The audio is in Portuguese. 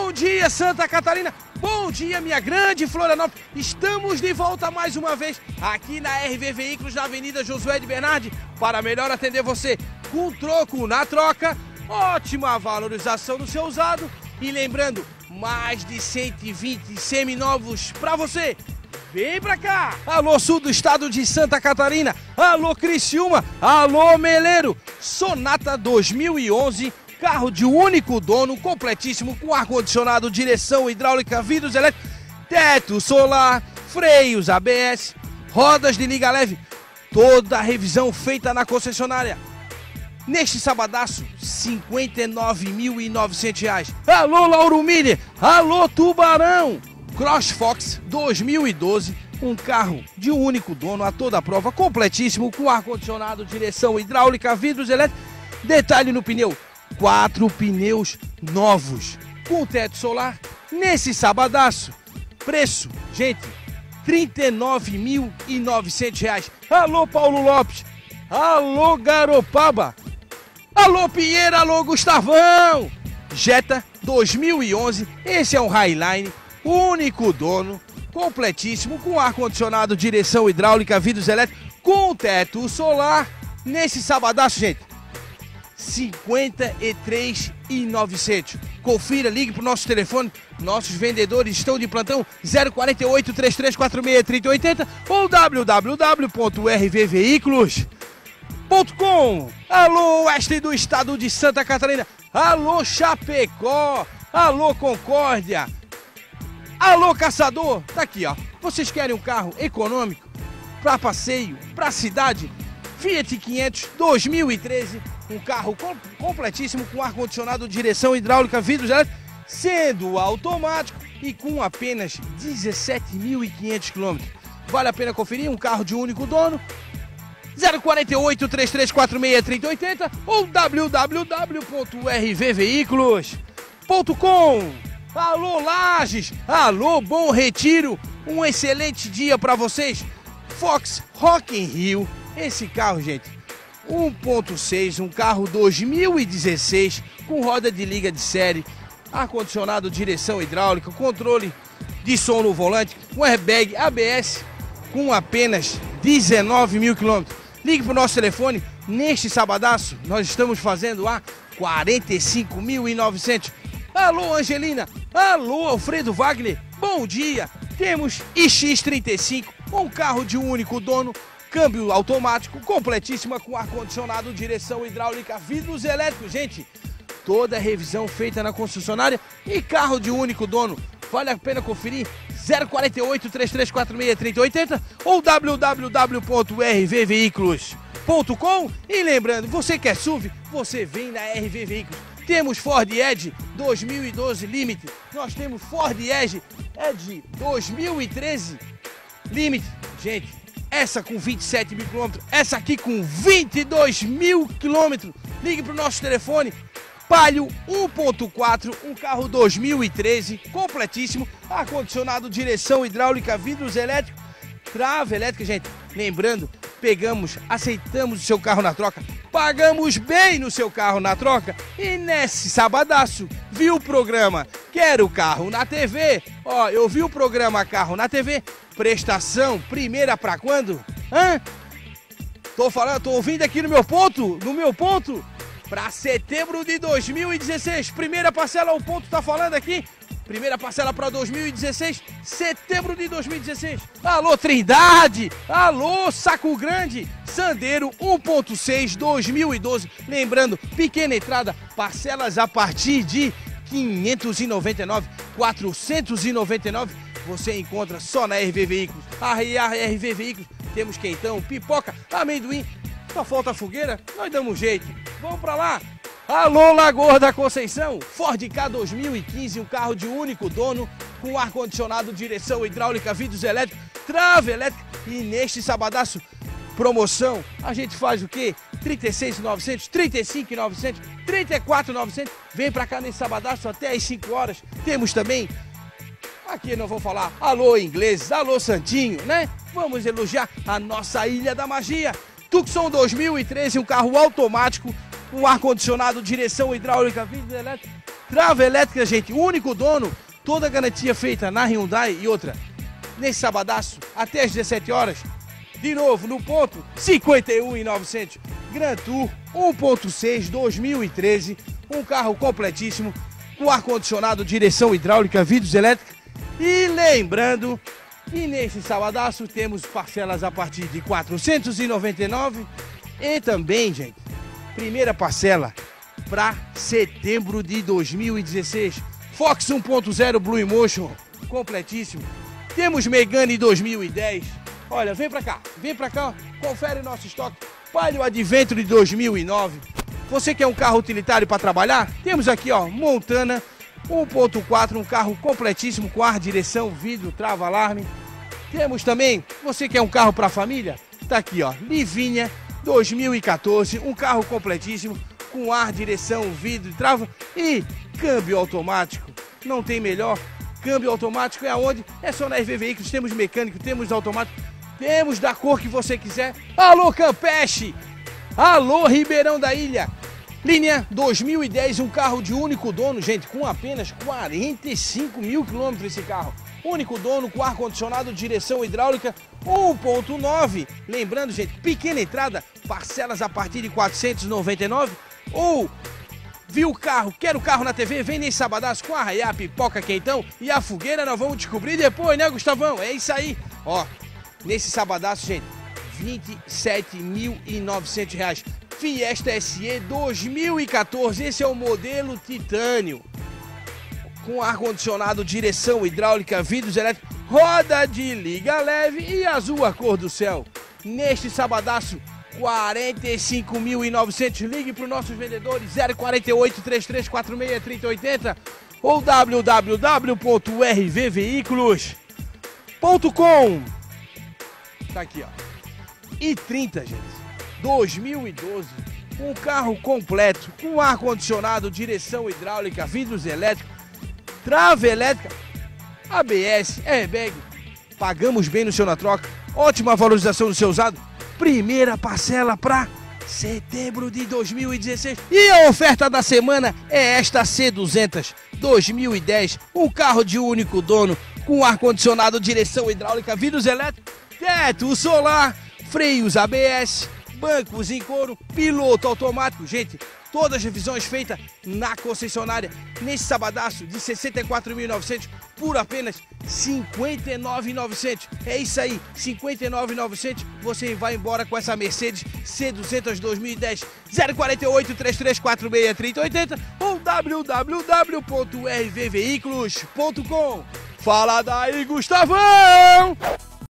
Bom dia, Santa Catarina. Bom dia, minha grande Florianópolis. Estamos de volta mais uma vez aqui na RV Veículos, na Avenida Josué de Bernardi, para melhor atender você com troco na troca, ótima valorização do seu usado e lembrando, mais de 120 seminovos para você. Vem pra cá! Alô, sul do estado de Santa Catarina. Alô, Criciúma. Alô, Meleiro. Sonata 2011. Carro de único dono, completíssimo, com ar-condicionado, direção hidráulica, vidros elétricos, teto solar, freios ABS, rodas de liga leve, toda a revisão feita na concessionária. Neste sabadaço, R$ 59.900. Alô, Lauro Miller. Alô, Tubarão. CrossFox 2012, um carro de único dono, a toda prova, completíssimo, com ar-condicionado, direção hidráulica, vidros elétricos, detalhe no pneu. 4 pneus novos, com teto solar, nesse sabadaço. Preço, gente, R$ 39.900. Alô, Paulo Lopes. Alô, Garopaba. Alô, Pinheiro. Alô, Gustavão. Jetta 2011, esse é um Highline, único dono, completíssimo, com ar-condicionado, direção hidráulica, vidros elétricos, com teto solar. Nesse sabadaço, gente, R$ 53.900. Confira, ligue para o nosso telefone. Nossos vendedores estão de plantão 048 3346 3080 ou www.rvveículos.com. Alô, oeste do estado de Santa Catarina. Alô, Chapecó. Alô, Concórdia. Alô, Caçador. Tá aqui, ó. Vocês querem um carro econômico para passeio, para cidade? Fiat 500 2013, um carro completíssimo, com ar-condicionado, direção hidráulica, vidros elétricos, sendo automático e com apenas 17.500 km. Vale a pena conferir, um carro de único dono. 048 3346 3080 ou www.rvveículos.com. Alô, Lages. Alô, Bom Retiro. Um excelente dia para vocês. Fox Rock in Rio. Esse carro, gente, 1.6, um carro 2016, com roda de liga de série, ar-condicionado, direção hidráulica, controle de som no volante, um airbag ABS, com apenas 19.000 km. Ligue para o nosso telefone. Neste sabadaço, nós estamos fazendo a 45.900. Alô, Angelina. Alô, Alfredo Wagner. Bom dia. Temos iX35, um carro de um único dono, câmbio automático, completíssima, com ar-condicionado, direção hidráulica, vidros elétricos. Gente, toda a revisão feita na concessionária e carro de único dono. Vale a pena conferir. 048 3346 3080 ou www.rvveículos.com. E lembrando, você quer SUV? Você vem na RV Veículos. Temos Ford Edge 2012 Limited. Nós temos Ford Edge 2013 Limited. Gente, essa com 27.000 km, essa aqui com 22.000 km. Ligue para o nosso telefone. Palio 1.4, um carro 2013, completíssimo, ar-condicionado, direção hidráulica, vidros elétricos, trava elétrica, gente. Lembrando, aceitamos o seu carro na troca, pagamos bem no seu carro na troca. E nesse sabadaço, viu o programa Quero Carro na TV? Ó, eu vi o programa Carro na TV, prestação primeira pra quando? Tô ouvindo aqui no meu ponto, para setembro de 2016. Primeira parcela, o ponto tá falando aqui. Primeira parcela para 2016, setembro de 2016. Alô, Trindade. Alô, Saco Grande. Sandero 1.6 2012. Lembrando, pequena entrada, parcelas a partir de 599, 499. Você encontra só na RV Veículos. A RV Veículos, temos quentão, pipoca, amendoim. Só falta fogueira, nós damos jeito. Vamos pra lá. Alô, Lagoa da Conceição. Ford Ka 2015, um carro de único dono, com ar-condicionado, direção hidráulica, vidros elétricos, trava elétrica. E neste sabadaço, promoção, a gente faz o quê? 36.900, 35.900, 34.900. Vem pra cá nesse sabadaço até às 5 horas. Temos também, aqui não vou falar, alô ingleses, alô Santinho, né? Vamos elogiar a nossa Ilha da Magia. Tucson 2013, um carro automático, com ar-condicionado, direção hidráulica, vidros elétricos, Trava elétrica, gente, único dono, toda garantia feita na Hyundai. E outra, nesse sabadaço, até as 17 horas, de novo, no ponto, 51.900. Gran Tour 1.6 2013, um carro completíssimo, com ar-condicionado, direção hidráulica, vidros elétricos. E lembrando que nesse sabadaço temos parcelas a partir de 499 e também, gente, primeira parcela para setembro de 2016. Fox 1.0 Blue Emotion, completíssimo. Temos Megane 2010. Olha, vem pra cá, ó, confere nosso estoque. Palio Adventure de 2009. Você quer um carro utilitário para trabalhar? Temos aqui, ó, Montana 1.4, um carro completíssimo com ar, direção, vidro, trava, alarme. Temos também, você quer um carro para família? Tá aqui, ó, Livina 2014, um carro completíssimo com ar, direção, vidro, trava e câmbio automático. Não tem melhor. Câmbio automático é aonde? É só na RV Veículos. Temos mecânico, temos automático, temos da cor que você quiser. Alô, Campeche! Alô, Ribeirão da Ilha! Linha 2010, um carro de único dono, gente, com apenas 45 mil quilômetros esse carro. Único dono, com ar-condicionado, direção hidráulica 1.9. Lembrando, gente, pequena entrada, parcelas a partir de 499. Ou viu o carro, quer o carro na TV? Vem nesse sabadaço com arraiá, pipoca, quentão e a fogueira. Nós vamos descobrir depois, né, Gustavão? É isso aí. Ó, nesse sabadaço, gente, R$ 27.900. Fiesta SE 2014, esse é o modelo titânio. Com ar-condicionado, direção hidráulica, vidros elétricos, roda de liga leve e azul a cor do céu. Neste sabadaço, 45.900. Ligue para os nossos vendedores 048 3346 3080 ou www.rvveículos.com. Tá aqui, ó. i30, gente. 2012, um carro completo, com ar-condicionado, direção hidráulica, vidros elétricos, trava elétrica, ABS, airbag. Pagamos bem no seu na troca, ótima valorização do seu usado. Primeira parcela para setembro de 2016. E a oferta da semana é esta C200 2010, um carro de único dono, com ar-condicionado, direção hidráulica, vidros elétricos, teto solar, freios ABS, bancos em couro, piloto automático. Gente, todas as revisões feitas na concessionária nesse sabadaço de 64.900 por apenas 59.900. É isso aí, 59.900. Você vai embora com essa Mercedes C200 2010 048 3346 3080 ou www.rvveículos.com. Fala daí, Gustavão!